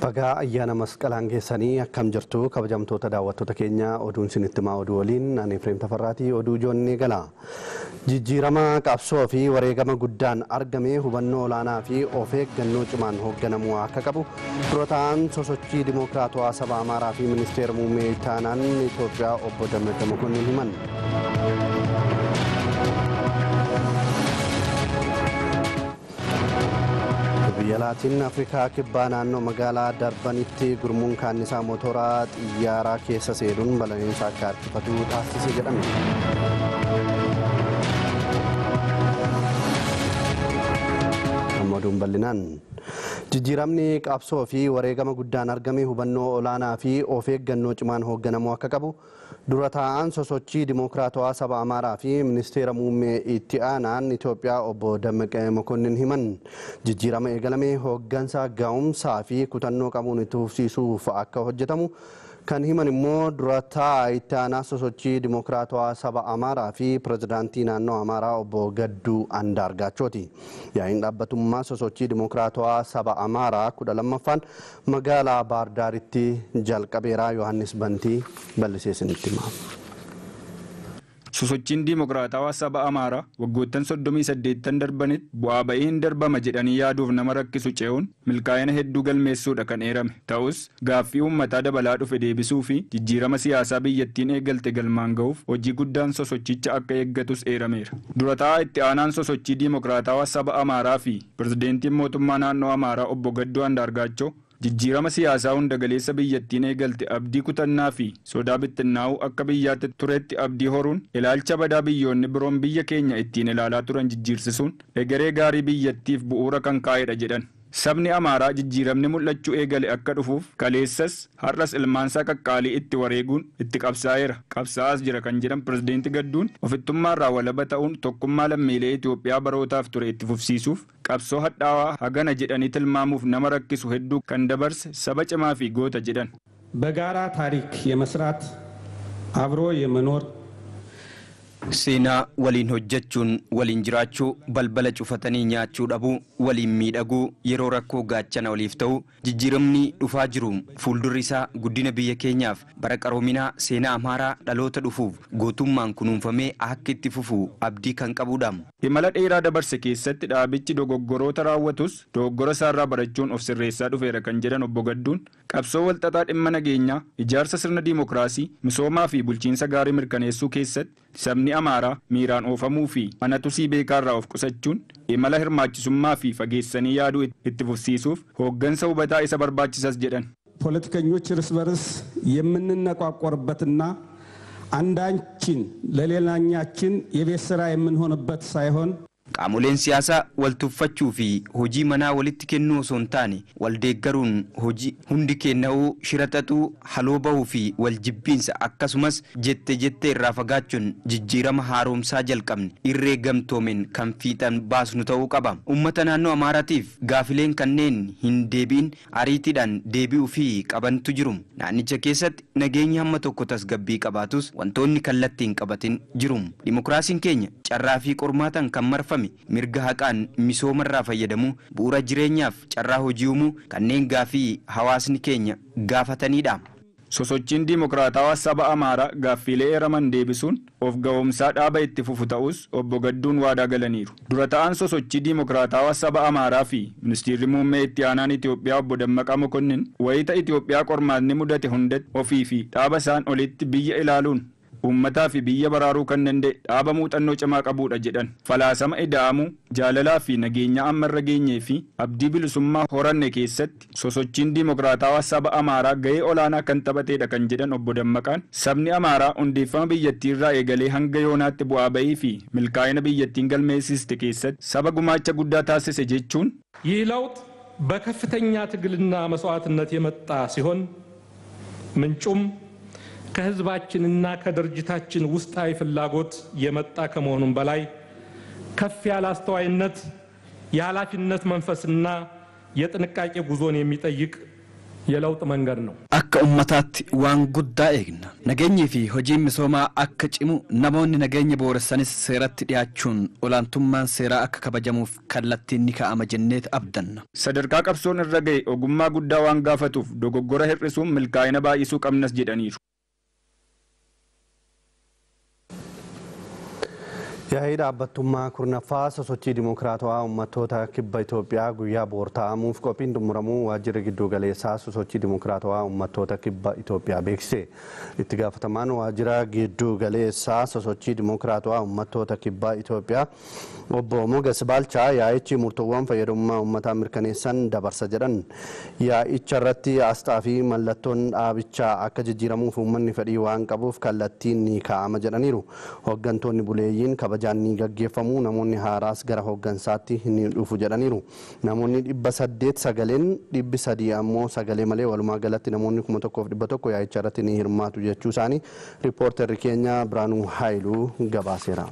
Bagaa ayyaana masqalaan keessanii akkam jirtu kabajamtoota daawwattoota keenya oduun sinittimaa oduu waliin ani Efreem Tafarraatii oduu joonnee gala. Jijjiirama qabsoo fi wareegama guddaan argame hubannoo olaanaa fi of eeggannoo cimaan hoogganamuu akka qabu dura ta'an sosochii Dimookiraatawaa Saba Amaaraa fi Ministeera Muummee Itti Aanaan Itoophiyaa Obbo Dammaqee Mokonnin himan. Biyya Laatiin Afrikaa kibbaa naannoo magaalaa Darbanitti gurmuun kaannisaa mootoraa xiyyaaraa keessa seenuun balaliinsa akka harkifatu taasise jedhame. Oduun bal'inaan jijjiiramni qabsoo fi wareegama guddaan argame hubannoo olaanaa fi of eeggannoo cimaan hoogganamuu akka qabu dura ta'an sosochii Dimookiraatawaa Saba Amaaraa fi Ministeera Muummee Itti Aanaan Itoophiyaa Obbo Dammaqee Mokonnin himan. Jijjiirama eegalame hooggansa ga'umsaa fi kutannoo qabuun itti fufsiisuuf akka hojjetamu kan himan immoo dura ta'aa Itti Aanaa sosochii Dimookiraatawaa Saba Amaaraa fi Pirezidaantii naannoo Amaaraa Obbo Gadduu Andaargaachooti. Yaa'iin dhaabbatummaa sosochii Dimookiraatawaa Saba Amaaraa 12ffaan magaalaa Baardaaritti jalqabeera. Yohaannis Bantii bal'isee isinitti hima. Sosochiin Dimookiraatawaa Saba Amaaraa waggoottan 38 darbanitti bu'aa ba'iin darbama jedhanii yaaduuf nama rakkisu ce'uun milkaa'ina hedduu galmeessuudha kan eerame. Ta'us gaaffii uummataa dabalaa dhufe deebisuu fi jijjiirama siyaasaa biyyattiin eegalte galmaan ga'uuf hojii guddaan sosochicha akka eeggatus eerameera. Dura ta'aa Itti Aanaan sosochii Dimookiraatawaa Saba Amaaraa fi Pirezidaantiin mootummaa naannoo Amaaraa Obbo Gadduu Andaargaachoo jijjiirama siyaasaa hunda galeessa biyyattiin eegalte abdii kutannaa fi sodaa bittinnaa'uu akka biyyaatti turetti abdii horuun ilaalcha badaa biyyoonni biroon biyya keenya ittiin ilaalaa turan jijjiirsisuun egeree gaarii biyyattiif bu'uura kan kaa'edha jedhan. Sabni Amaaraa jijjiiramni mul'achuu eegale akka dhufuuf kaleessas har'as ilmaansaa qaqqaalii itti wareeguun itti qabsaa'eera. Qabsaa'aas jira kan jedhan Pirezidaanti Gadduun ofittummaarraa walaba ta'uun tokkummaa lammiilee Itoophiyaa barootaaf ture itti fufsiisuuf qabsoo hadhaawaa hagana jedhanii tilmaamuuf nama rakkisu hedduu kan dabarse saba cimaa fi goota jedhan. በጋራ ታሪክ የመስራት አብሮ የመኖር Seenaa waliin hojjechuun waliin jiraachuu balbala cufatanii nyaachuu dhabuu waliin miidhaguu yeroo rakkoo gaachana waliif ta'u jijjiiramni dhufaa jiru fuuldurri isaa guddina biyya keenyaaf bara qaroominaa seenaa Amaaraa dhaloota dhufuuf gootummaan kunuunfamee akka itti fufu abdii kan qabudha. Imala dheeraa dabarse keessatti dhaabichi dogoggoroota raawwatus dogoggora isaarraa barachuun of sirreessaa dhufeera kan jedhan Obbo Gadduun qabsoo walxaxaa dhimma nageenyaa ijaarsa sirna diimokiraasii misoomaa fi bulchiinsa gaarii mirkaneessuu keessatti sabni Amaaraa miiraan oofamuu fi anatusii beekaarraa of qusachuun imala hirmaachisummaa fi fageessanii yaaduu itti fufsiisuuf hooggansa hubataa isa barbaachisas jedhan. ፖለቲከኞች እርስ በርስ የምንነቋቆርበትና አንዳችን ለሌላኛችን የቤት ስራ የምንሆንበት ሳይሆን Qaamoleen siyaasaa wal tuffachuu fi hojii manaa walitti kennuu osoo hin taane wal deeggaruun hojii hundi kennuu shiraxaxuu haloo bahuu fi wal jibbiinsa akkasumas jette irraa fagaachuun jijjiirama haaromsaa jalqabne irree gamtoomen kan fiixan baasnu ta'uu qaba. Uummata naannoo Amaaraatiif gaafileen kanneen hin deebiin ariitiidhaan deebi'uu fi qabantu jiru. Naannicha keessatti nageenyi hamma tokko tasgabbii qabaatus wantoonni kallattiin qabatin jiru. Dimookiraasiin keenya carraa fi qormaatan kan marfame mirga haqaan misoomarraa fayyadamu bu'uura jireenyaaf carraa hojii uumuu kanneen gaafii hawaasni keenya gaafatanidha. Sosochiin Dimookiraatawaa Saba Amaaraa gaaffiilee eeraman deebisuun of ga'umsaa dhaaba itti fufu ta'us Obbo Gadduun waadaa galaniiru. Dura ta'an sosochii Dimookiraatawaa Saba Amaaraa fi Ministeerri Muummee Itti Aanaan Itoophiyaa Obbo Dammaqee Mokonnin wayita Itoophiyaa qormaanni mudate hundatti ofii fi dhaaba isaan olitti biyya ilaaluun uummataa fi biyya baraaruu kan danda'e dhaaba muuxannoo cimaa qabuudha jedhan. Falaasama ida'amuu jaalalaa fi nageenya ammarra geenyee fi abdii bilisummaa horanne keessatti sosochiin Dimookiraatawaa Saba Amaaraa ga'ee olaanaa kan taphateedha kan jedhan Obbo Dammaqaan sabni Amaaraa hundeeffama biyyattiirraa eegalee hanga yoonaatti bu'aa ba'ii fi milkaa'ina biyyattiin galmeessiste keessatti saba gumaacha guddaa taasise jechuun ይህ ለውጥ በከፍተኛ ትግልና መስዋዕትነት የመጣ ሲሆን ምንጩም ከህዝባችንና ከድርጅታችን ውስጣዊ ፍላጎት የመጣ ከመሆኑም በላይ ከፍ ያለ አስተዋይነት የኃላፊነት መንፈስና የጥንቃቄ ጉዞን የሚጠይቅ የለውጥ መንገድ ነው። akka ummataatti waan guddaa eegna nageenyi fi hojiin misoomaa akka cimu namoonni nageenya booressanis seeratti dhiyaachuun olaantummaan seeraa akka kabajamuuf kallattiin ni kaa'ama jenneet abdanna. Sadarkaa qabsoon irra ga'e ogummaa guddaa waan gaafatuuf dogoggora hir'isuun milkaa'ina baay'isuu qabnas jedhaniiru. Yaa'ii dhaabbattummaa kurnaffaa sosochii dimokiraatawaa uummattoota kibba Itoophiyaa guyyaa boor taa'amuuf qophiin xumuramuu waajjirri giddu galeessaa sosochii dimokiraatawaa uummattoota kibba Itoophiyaa beeksise. Itti gaafatamaan waajjira giddu galeessaa sosochii dimokiraatawaa uummattoota kibba Itoophiyaa obbo Moges Baalchaa yaa'ichi murtoowwan fayyadamummaa uummataa mirkaneessan dabarsa jedhan. Yaa'icha irratti asxaa fi mallattoon dhaabichaa akka jijjiiramuuf uummanni fedhii waan qabuuf kallattiin ni kaa'ama jedhaniiru. Hooggantoonni buleeyyiin jaanni gaggeeffamu namoonni haaraas gara hooggansaatti ni dhufu jedhaniiru. Namoonni 800 sagaleen 300 ammoo sagalee malee walumaa galatti namoonni 1100 yaa'icha irratti ni hirmaatu jechuu isaanii riippoorterri keenya Biraanuu Haayiluu gabaaseera.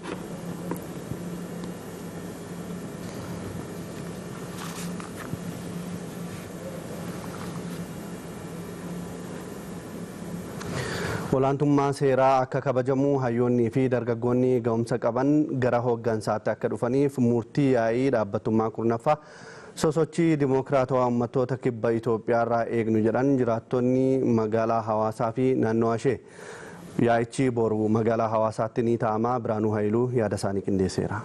Olaantummaa seeraa akka kabajamu hayyoonnii fi dargaggoonni ga'umsa qaban gara hooggansaatti akka dhufaniif murtii yaa'ii dhaabbattummaa kurnaffaa sosochii dimokiraatawaa uummattoota kibba Itoophiyaa irraa eegnu jedhan jiraattonni magaalaa Hawaasaa fi naannoo ishee. Yaa'ichi boru magaalaa Hawaasaatti ni taa'ama. Biraanuu Haayiluu yaada isaanii qindeesseera.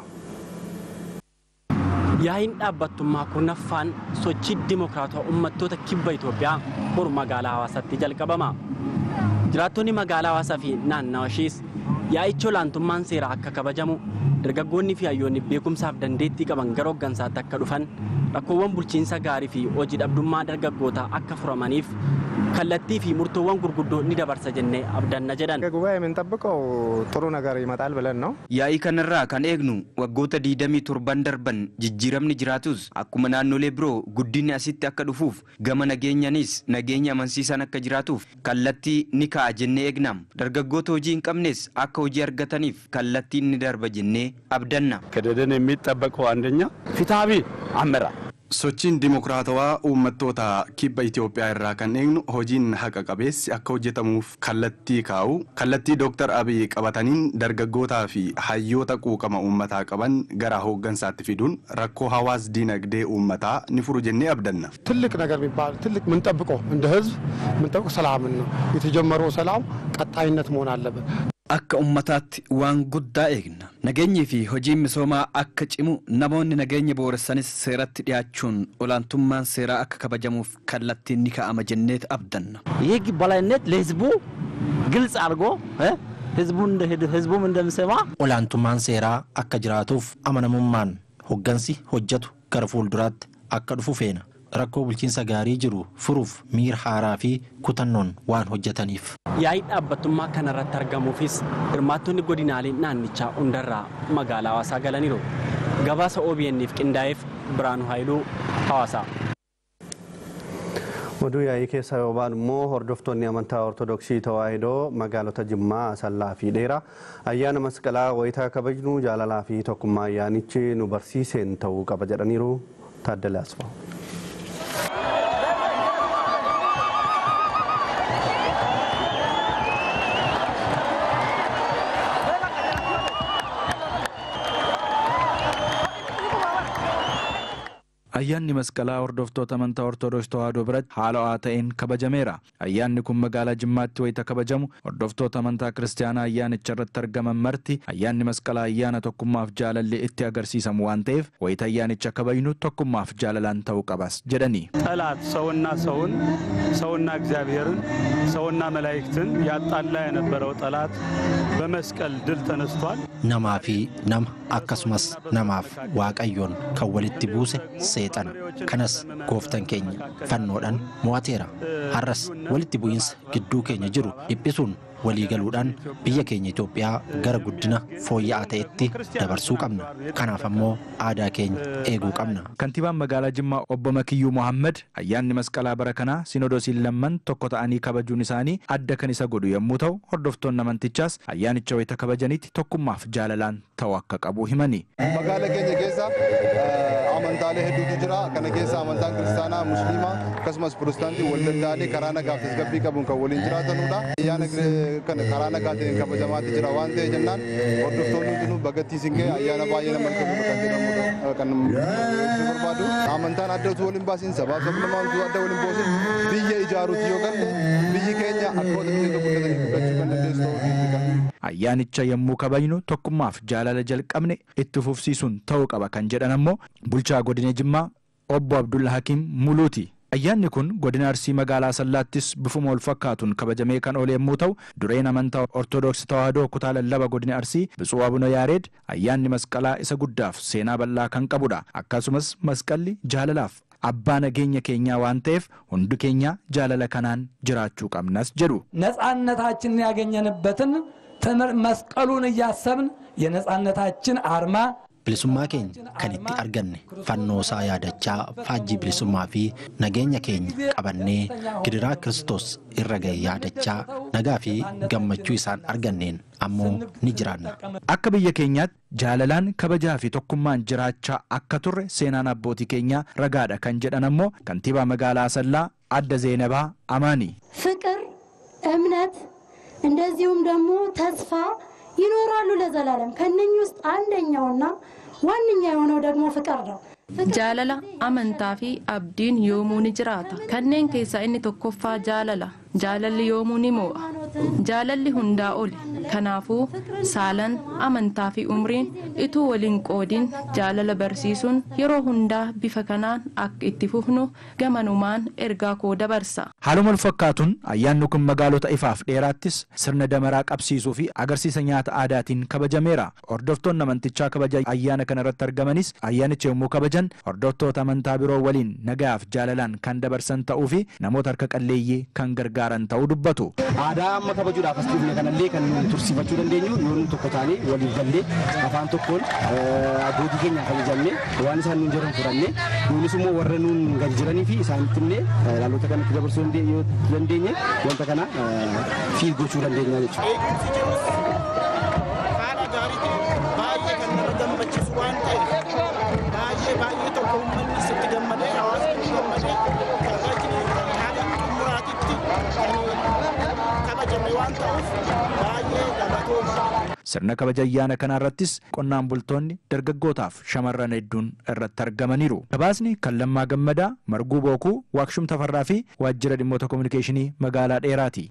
Yaa'iin dhaabbattummaa kurnaffaan sochii dimokiraatawaa uummattoota kibba Itoophiyaa boru magaalaa Hawaasaatti jalqabama. Jiraattonni magaalaa Hawaasaa fi naannoo ishees yaa'ichi olaantummaan seeraa akka kabajamu dargaggoonni fi hayyoonni beekumsaaf dandeettii qaban gara hooggansaatti akka dhufan rakkoowwan bulchiinsa gaarii fi hojii dhabdummaa dargaggootaa akka furamaniif kallattii fi murtoowwan gurguddoo ni dabarsa jennee abdanna jedhan. ጉባኤ የምንጠብቀው ጥሩ ነገር ይመጣል ብለን ነው። Yaa'ii kanarraa kan eegnu waggoota 27 darban jijjiiramni jiraatus akkuma naannolee biroo guddinni asitti akka dhufuuf gama nageenyaanis nageenya amansiisan akka jiraatuuf kallattii ni kaa'a jennee eegnam. Dargaggoota hojii hin qabnes akka hojii argataniif kallattiin ni darba jennee abdanna. ከደደን የሚጠበቀው አንደኛ ፍትሃዊ አመራር sochiin dimokiraatawaa uummattoota kibba Itoophiyaa irraa kan eegnu hojiin haqa qabeessi akka hojjetamuuf kallattii kaa'u kallattii Dr. Abiy qabataniin dargaggootaa fi hayyoota quuqama uummataa qaban gara hooggansaatti fiduun rakkoo hawaas diinagdee uummataa ni furu jennee abdanna. ትልቅ ነገር የሚባል ትልቅ ምንጠብቀው እንደ ህዝብ ምንጠብቀው ሰላምን ነው። የተጀመረው ሰላም ቀጣይነት መሆን አለበት. Akka ummataatti waan guddaa eegna nageenyi fi hojiin misoomaa akka cimu namoonni nageenya booressanis seeratti dhiyaachuun olaantummaan seeraa akka kabajamuuf kallattiin ni kaa'ama jenneet abdanna. የህግ በላይነት ለህዝቡ ግልጽ አድርጎ ህዝቡም እንደሚሰማ olaantummaan seeraa akka jiraatuuf amanamummaan hooggansi hojjetu gara fuulduraatti akka dhufu feena. Rakkoo bulchiinsa gaarii jiru furuuf miira haaraa fi kutannoon waan hojjetaniif. Yaa'ii dhaabbattummaa kanarratti argamuufis hirmaattonni godinaalee naannichaa hundarraa magaalaa Hawaasaa galaniiru. Gabaasa OBN'if qindaa'eef Biraanuu Haayiluu Hawaasaa. Oduu yaa'ii keessa yoo baanu immoo hordoftoonni amantaa Ortodoksii Tawaahidoo magaalota Jimmaa, Asallaa fi Dheeraa ayyaana masqalaa wayitaa kabajnu jaalalaa fi tokkummaa ayyaanichi nu barsiiseen ta'uu qaba jedhaniiru. Taaddalee Asfaa. Ayyaanni masqalaa hordoftoota amantaa Ortodoksii Tawaahidoo biratti haala'aa ta'een kabajameera. Ayyaanni kun magaalaa Jimmaatti wayita kabajamu hordoftoota amantaa Kiristaanaa ayyaanicha irratti argaman marti ayyaanni masqalaa ayyaana tokkummaaf jaalalli itti agarsiisamu waan ta'eef wayita ayyaanicha kabajnu tokkummaaf jaalalaan ta'uu qabas jedhani. ጠላት ሰውና እግዚአብሔርን ሰውና መላእክትን ያጣላ የነበረው ጠላት በመስቀል ድል ተነስቷል። namaa fi nama akkasumas namaaf waaqayyoon kan walitti buuse seexan kanas gooftan keenya fannoodhaan mo'ateera. Har'as walitti bu'iinsa gidduu keenya jiru dhiphisuun waliigaluudhaan biyya keenya Itoophiyaa gara guddina fooyya'aa ta'etti dabarsuu qabna. Kanaaf ammoo aadaa keenya eeguu qabna. Kantiibaan magaalaa Jimmaa obbo Makiyyuu Mohammed ayyaanni masqalaa bara kanaa Sinodoosiin lamman tokko ta'anii kabajuun isaanii adda kan isa godhu yommuu ta'u, hordoftoonni amantichaas ayyaanicha wayita kabajanitti tokkummaaf jaalalaan ta'uu akka qabu himani. Magaalaa keenya keessa amantaalee hedduutu jira. Kana keessa amantaan kiristaanaa, musliimaa akkasumas pirotestaantii wal danda'anii karaa nagaa fi tasgabbii qabuun kan waliin jiraatanudha. Ayyaana kana karaa nagaatiin kabajamaatti jira waan ta'eef jennaan hordoftoonni hundinuu bagattii singee ayyaana baay'ee nama kabaju kan jedhamudha kan barbaadu. Amantaan adda utuu waliin baasin sabaa sablammaan utuu adda waliin boosin biyya ijaaruuti yoo galle biyyi keenya akkoota biyya tokko guddatanii guddachuu kan dandeessu ta'uu. Ayyaanicha yommuu kabajnu tokkummaaf jaalala jalqabne itti fufsiisuun ta'uu qaba kan jedhan ammoo bulchaa godina Jimmaa obbo Abdulla Hakiim Muluuti. Ayyaanni kun godina Arsii magaalaa Sallaattis bifuma wal fakkaatuun kabajamee kan oole yommuu ta'u, dureen amantaa Ortoodooksii Tawaahidoo kutaa lallaba godina Arsii Biqiltuu Abuna Yaareed ayyaanni masqalaa isa guddaaf seenaa bal'aa kan qabudha. Akkasumas masqalli jaalalaaf abbaa nageenya keenyaa waan ta'eef hundi keenya jaalala kanaan jiraachuu qabnas jedhu. ነፃነታችንን ያገኘንበትን መስቀሉን እያሰብን የነፃነታችን አርማ bilisummaa keenya kan itti arganne fannoo isaa yaadachaa faajjii bilisummaa fi nageenya keenya qabannee gidiraa Kiristoos irra ga'e yaadachaa nagaa fi gammachuu isaan arganneen ammoo ni jiraanna. Akka biyya keenyaatti jaalalaan kabajaa fi tokkummaan jiraachaa akka turre seenaan abbootii keenyaa ragaadha kan jedhan ammoo kantiibaa magaalaa Asallaa Adda Zeenabaa Amaani. ፍቅር እምነት እንደዚሁም ደግሞ ተስፋ ይኖራሉ ለዘላለም። ከነኚህ ውስጥ አንደኛውና ዋነኛ የሆነው ደግሞ ፍቅር ነው። jaalala amantaa fi abdiin yoomuu ni jiraata. Kanneen keessaa inni tokkoffaa jaalala. Jaalalli yoomuu ni mo'a. Jaalalli hundaa oli. Kanaafuu saalan amantaa fi umriin ituu waliin qoodin jaalala barsiisuun yeroo hundaa bifa kanaan akka itti fufnu gamanumaan ergaa koo dabarsa. Haaluma fakkaatuun ayyaanni kun magaalota ifaaf dheeraattis sirna damaraa qabsiisuu fi agarsiisa nyaata aadaatiin kabajameera. Hordoftoonni amantichaa kabaja ayyaana kana irratti argamanis ayyaanicha yommuu kabajan hordoftoota amantaa biroo waliin nagaaf jaalalaan kan dabarsan ta'uu fi namoota harka qalleeyyii kan gargaaran ta'uu dubbatu. Aadaa amma kabajuudhaaf as dhufne kanallee kan tursiifachuu dandeenyu yoon tokko taanee waliif gallee afaan tokkoon abbootii keenya kabajannee waan isaan nuun jiran fudhannee nuunis immoo warra nuun gad jiranii fi isaanitti illee dhaloota kanatti dabarsuu dandeenye wanta kana fiil gochuu dandeenya jechuudha. Haala gaariitiin baay'ee kan nama gammachiisu waan ta'eef baay'ee tokko uummanni sitti gammadee hawaasni gammadee kabajni haala xumuraatitti kabajame waan ta'uuf baay'ee gammadoomsa. Sirna kabaja ayyaana kana irrattis qonnaan bultoonni dargaggootaaf shamarran hedduun irratti argamaniiru. Gabaasni kan Lammaa Gammadaa, Marguu Bookuu, Waaqshum Tafarraa fi Waajjira Dhimmoota Kominikeeshinii magaalaa Dheeraati.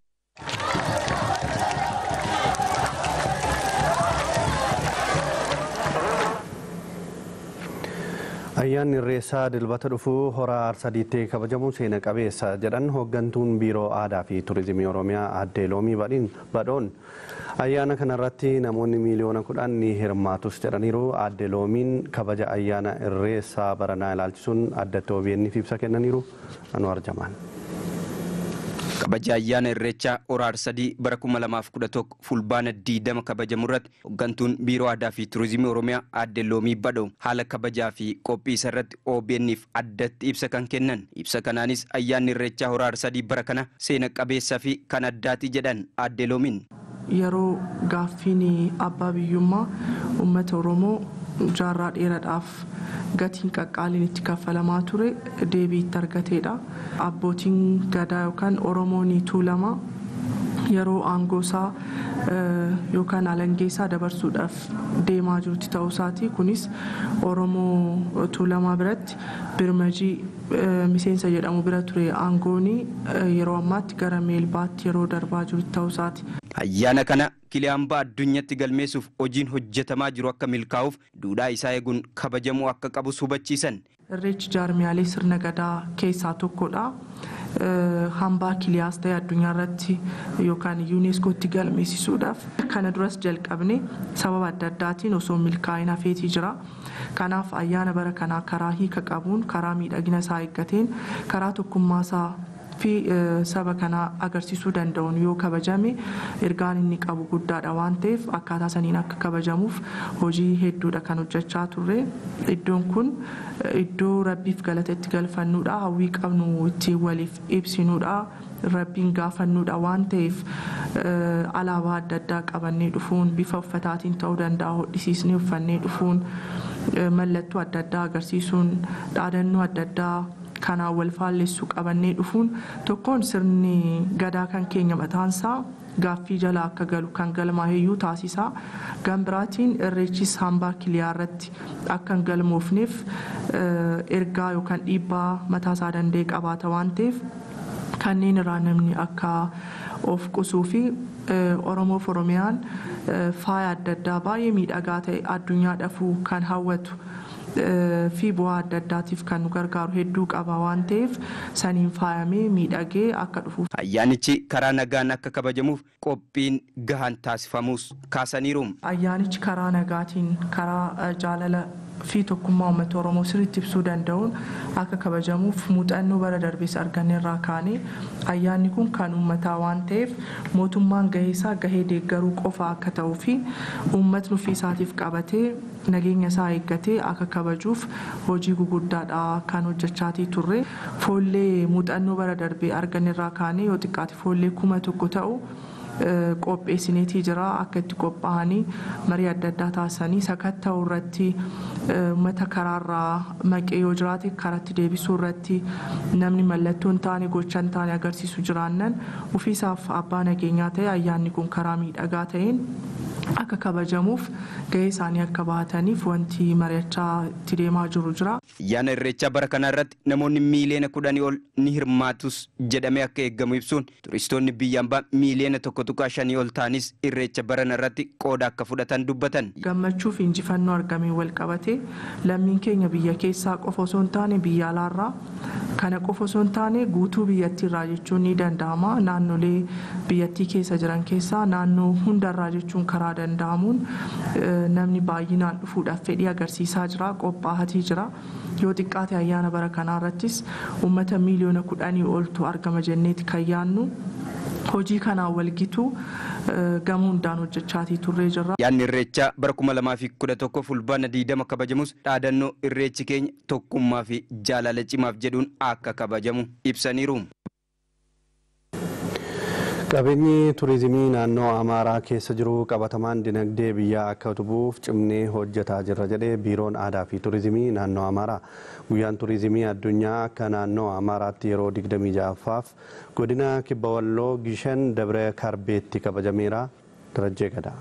Ayyaanni Irreechaa dilbata dhufu hora Arsadiitti kabajamu seena qabeessa jedhan hooggantuun Biiroo Aadaa fi Turizimii Oromiyaa Aadde Loomii Badhoon. Ayyaana kanarratti namoonni miliyoona 10 ni hirmaatus jedhaniiru. Aadde Loomiin kabaja ayyaana Irreechaa baranaa ilaalchisuun addatti OBN'f ibsa kennaniiru. Anwar Jamaan. Kabaja ayyaana Irreechaa hora Arsadii bara 2011 fulbaana 20 kabajamurratti hooggantuun Biiroo Aadaa fi Turizimii Oromiyaa Aadde Loomii Badhoon haala kabajaa fi qophii isarratti OBN'f addatti ibsa kan kennan. Ibsa kanaanis ayyaanni Irreechaa hora Arsadii bara kana seena qabeessaa fi kan addaati jedhan Aadde Loomiin. Yeroo gaaffiin abbaa biyyummaa uummata Oromoo jaarraa dheeraadhaaf gatiin qaqqaaliin itti kaffalamaa ture deebii itti argateedha. Abbootiin gadaa yookaan Oromoon tuulamaa yeroo aangoosaa yookaan alangeessaa dabarsuudhaaf deemaa jirutti ta'uu isaati. Kunis Oromoo tuulamaa biratti birmajii miseensa jedhamu bira ture aangooni yeroo ammaatti gara meelbaatti yeroo darbaa jirutti ta'uu isaati. Ayyaana kana kiliyambaa addunyaatti galmeessuuf hojiin hojjetamaa jiru akka milkaa'uuf duudhaa isaa eeguun kabajamuu akka qabu hubachiisan. Irreechi jaarmiyaalee sirna gadaa keessaa tokkodha. Hambaa kiliyaas ta'e addunyaa irratti yookaan yuuneeskootti galmeessisuudhaaf kana duras jalqabne sababa adda addaatiin osoo milkaa'ina feetii jira. Kanaaf ayyaana bara kanaa karaa hiika qabuun karaa miidhagina isaa eeggateen karaa tokkummaa isaa fi saba kana agarsiisuu danda'uun yoo kabajame ergaan inni qabu guddaadha waan ta'eef akkaataa saniin akka kabajamuuf hojii hedduudha kan hojjechaa turre. Iddoon kun iddoo rabbiif galata itti galfannuudha, hawwii qabnu itti waliif ibsinuudha, rabbiin gaafannuudha waan ta'eef alaabaa adda addaa qabannee dhufuun bifa uffataatiin ta'uu danda'a hodhisiisnee uffannee dhufuun mallattoo adda addaa agarsiisuun dhaadannoo adda addaa kanaan wal faallessu qabannee dhufuun tokkoon sirni gadaa kan keenya mataansaa gaaffii jala akka galu kan galmaaheyyuu taasisaa. Gan biraatiin irreechis hambaa kiliyaa irratti akka hin galmoofneef ergaa yookaan dhiibbaa mataasaa danda'e qabaata waan ta'eef kanneen irraa namni akka of qusuu fi Oromoof Oromiyaan faaya adda addaa baay'ee miidhagaa ta'e addunyaa dhafuu kan hawwatu fi bu'aa adda addaatiif kan nu gargaaru hedduu qaba waan ta'eef saniin faayamee miidhagee akka dhufuuf. Ayyaanichi karaa nagaan akka kabajamuuf qophiin gahaan taasifamus kaasaniiru. Ayyaanichi karaa nagaatiin karaa jaalala fi tokkummaa uummata Oromoo sirriitti ibsuu danda'uun akka kabajamuuf muuxannoo bara darbees arganneerraa kaanee ayyaanni kun kan uummataa waan ta'eef mootummaan gahee isaa gahee deeggaruu qofa akka ta'uu fi uummatni ofii isaatiif qabatee nageenya isaa eeggatee akka kabajuuf hojii guguddaadha kan hojjechaatii turre. Foollee muuxannoo bara darbee arganneerraa kaanee yoo xiqqaate foollee 1,000 ta'u qopheessineetii jira akka itti qophaa'anii marii adda addaa taasisanii sakatta'uu irratti uummata karaarraa maqee yoo jiraate karaatti deebisuu irratti namni mallattoo hin taane gocha hin taane agarsiisu jiraannan ofiisaaf abbaa nageenyaa ta'e ayyaanni kun karaa miidhagaa ta'een akka kabajamuuf gahee isaanii akka bahataniif wanti mari'achaa itti deemaa jiru jira. Ayyaana irreechaa bara kana irratti namoonni miiliyoona 10 ol ni hirmaatus jedhamee akka eeggamu ibsuun turistoonni biyya ambaa miiliyoona 1.5 ol ta'anis irreecha barana irratti qooda akka fudhatan dubbatan. Gammachuu fi injifannoo argamee wal qabate lammiin keenya biyya keessaa qofa osoo hin taane biyya alaarraa kana qofa osoo hin taane guutuu biyyattiirraa jechuun ni danda'ama. Naannolee biyyattii keessa jiran keessaa naannoo hundarraa jechuun karaa danda'amuun namni baay'inaan dhufuudhaaf fedhii agarsiisaa jira, qophaa'atii jira. Yoo xiqqaate ayyaana bara kanaa irrattis uummata miiliyoona 10 oltu argama jenneeti kan yaannu. Hojii kanaan walgituu gama hundaan hojjechaatii turree jirra. Ayyaanni irreechaa bara 2011 fulbaana 20 kabajamus dhaadannoo irreechi keenya tokkummaa fi jaalala cimaaf jedhuun akka kabajamu ibsaniiru. Qabeenyi turizimii naannoo Amaaraa keessa jiru qabatamaan dinagdee biyyaa akka utubuuf cimnee hojjetaa jirra jedhee biiroon aadaa fi turizimii naannoo Amaaraa. Guyyaan turizimii addunyaa akka naannoo Amaaraatti yeroo 26ffaaf godina Kibba Walloo Gishan Dabre Karbeetti kabajameera. Darajjee Gadaa.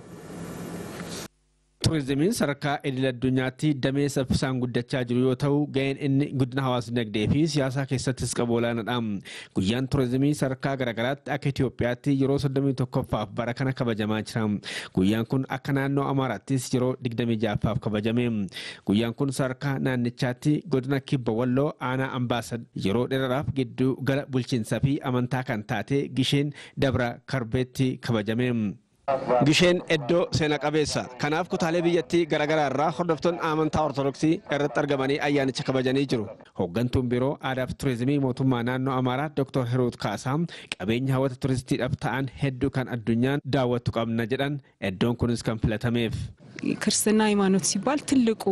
Turizimiin sadarkaa idil addunyaatti damee saffisaan guddachaa jiru yoo ta'u ga'een inni guddina hawaasa dinagdee fi siyaasaa keessattis qabu olaanaadha. Guyyaan turizimii sadarkaa garaagaraatti akka Itoophiyaatti yeroo 31ffaaf bara kana kabajamaa jira. Guyyaan kun akka naannoo Amaaraattis yeroo 26ffaaf kabajame. Guyyaan kun sadarkaa naannichaatti godina Kibba Walloo aanaa Ambaasad yeroo dheeraadhaaf gidduu gala bulchiinsaa fi amantaa kan taate Gisheen Dabra Karbeetti kabajame. Gisheen iddoo seena qabeessa. Kanaaf kutaalee biyyattii garaagaraa irraa hordoftoonni amantaa Ortodoksii irratti argamanii ayyaanicha kabajanii jiru. Hooggantuun biiroo aadaa fi turizimii mootummaa naannoo Amaaraa Dr. Hiruut Kaasaa qabeenya hawwata turistiidhaaf ta'an hedduu kan addunyaan daawwattu qabna jedhan iddoon kunis kan filatameef. ክርስትና ሃይማኖት ሲባል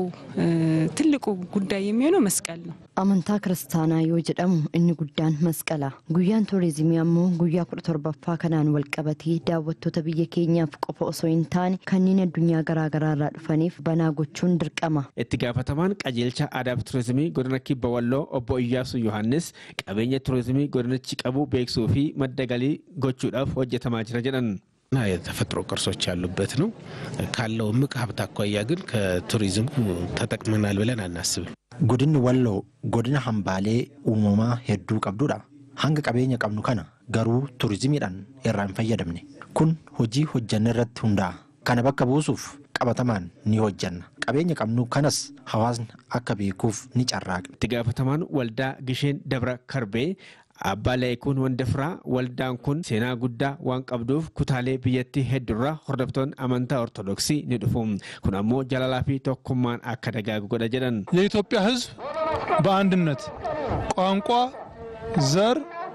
ትልቁ ጉዳይ የሚሆነው መስቀል ነው። አመንታ ክርስቲያና የወጀደሙ እኒ ጉዳን መስቀላ ጉያን ቱሪዝም ያሞ ጉያ 17ፋ ከናን ወልቀበቲ ዳወቶ ተብየ ኬኛፍ ቆፎ ሶይንታን ከኒነ ዱኛ ገራገራራ ዱፈኒፍ በናጎቹን ድርቀማ እትጋፈተማን ቀጀልቻ አዳብ ቱሪዝም ጎድነ ኪበ ወሎ ኦቦ ኢያሱ ዮሐንስ ቀበኘ ቱሪዝም ጎድነች ቀቡ ቤክሶፊ መደገሊ ጎቹዳፍ ወጀተማ ጅራ ጀደን ና የተፈጥሮ ቅርሶች ያሉበት ነው ካለው ምቅ ሀብት አኳያ ግን ከቱሪዝም ተጠቅመናል ብለን አናስብም ጉድን ወሎ ጎድና ሐምባሌ ኡማማ ሄዱ ቀብዱዳ hanga qabeenya qabnu kana garuu turizimiidhaan irraan fayyadamne kun hojii hojjannerratti hundaa kana bakka buusuuf qabatamaan ni hojjanna qabeenya qabnu kanas hawaasni akka beekuuf ni carraaqa itti gaafatamaan waldaa Gisheen Dabra Karbee Abbaa kun wandafraa waldaan kun seenaa guddaa waan qabduuf kutaalee biyyattii hedduurraa hordoftoonni amantaa Ortodoksii ni dhufu. Kun ammoo jaalalaa fi tokkummaan akka dagaagu godha jedhan. የኢትዮጵያ ሕዝብ በአንድነት ቋንቋ ዘር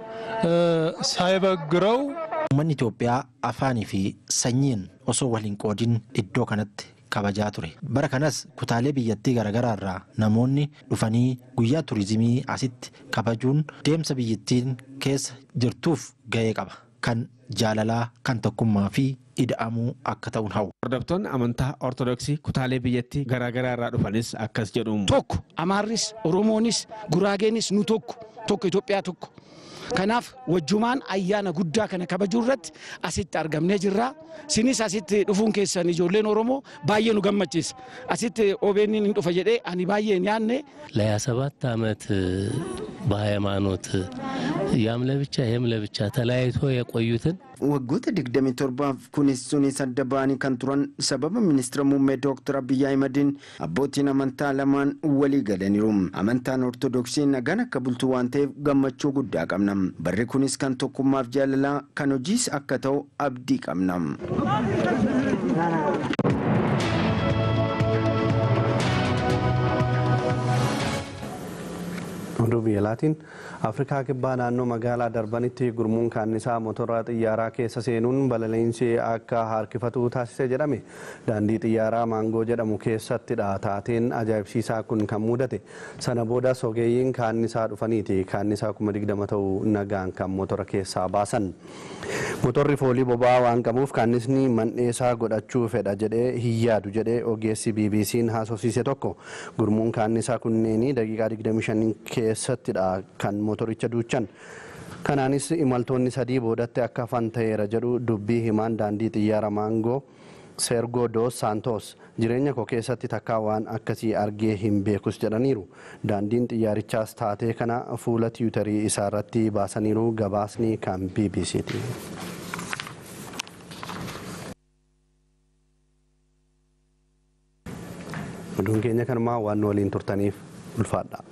ሳይበግረው uummanni Itoophiyaa afaanii fi sanyiin osoo waliin qoodin iddoo kanatti kabajaa ture. Bara kanas kutaalee biyyattii garaagaraa irraa namoonni dhufanii guyyaa turizimii asitti kabajuun deemsa biyyattiin keessa jirtuuf gahee qaba. Kan jaalalaa, kan tokkummaa fi ida'amuu akka ta'uun hawwu. Hordoftoonni amantaa Ortodoksii kutaalee biyyattii garaagaraa irraa dhufanis akkas jedhu. Tokko Amaarris, Oromoonis, Guraageenis nu tokko Itoophiyaa tokko. Kanaaf wajjumaan ayyaana guddaa kana kabajuu irratti asitti argamnee jirra. Sinis asitti dhufuun keessan ijoolleen Oromoo baay'ee nu gammachiisa. Asitti OBN hin dhufa jedhee ani baay'ee hin yaadne. ለ27 ዓመት በሃይማኖት ያም ለብቻ ይሄም ለብቻ ተለያይቶ የቆዩትን waggoota 27 kunis sunis adda ba'anii kan turan sababa ministeera muummee Dr. Abiy Ahmediin abbootiin amantaa lamaan walii galaniiru. Amantaan Ortodoksii nagaan akka bultu waan ta'eef gammachuu guddaa qabna. Barri kunis kan tokkummaaf jaalalaa kan hojiis akka ta'u abdii qabna. Duubi Yalaatiin Afrikaa kibbaa naannoo magaalaa Darbanitti gurmuun kaannisaa motora xiyyaaraa keessa seenuun balaliinsi akka harkifatu taasise jedhame. Daandii xiyyaaraa Maangoo jedhamu keessattidha taateen ajaa'ibsiisaa kun kan mudate. Sana booda ogeeyyiin kaannisaa dhufaniiti kaannisaa 20,000 ta'u nagaan kan motora keessaa baasan. Motorri foolii boba'aa waan qabuuf kaannisni mandheesaa godhachuu fedha jedhee hiyyaadu jedhee ogeessi BBC'n haasofsiise tokko. Gurmuun kaannisaa kunneenii daqiiqaa 25 keessattidha kan motoricha duuchan. Kanaanis imaltoonni 3 boodatti akka hafan ta'eera jedhu dubbii himaan daandii xiyyaara Maangoo Sergio dos Santos. Jireenya koo keessatti takkaa waan akkasii argee hin beekus jedhaniiru. Daandiin xiyyaarichaas taatee kana fuula tiwutarii isaarratti baasaniiru. Gabaasni kan BBC'ti. Oduun keenya kanumaa waan waliin turtaniif ulfaadha.